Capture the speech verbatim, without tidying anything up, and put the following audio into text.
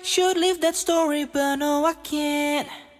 Should leave that story, but no, I can't.